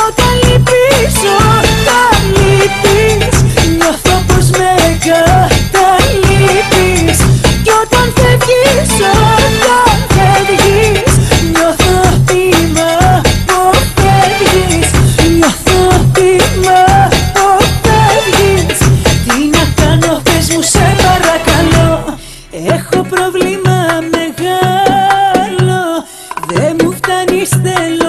όταν λείπεις, όταν λείπεις, νιώθω πως με καταλείπεις. Κι όταν φεύγεις, όταν φεύγεις, νιώθω θύμα που φεύγεις. Νιώθω θύμα που φεύγεις. Τι να κάνω, πες μου σε παρακαλώ. Έχω πρόβλημα μεγάλο, δεν μου φτάνει στέλνω.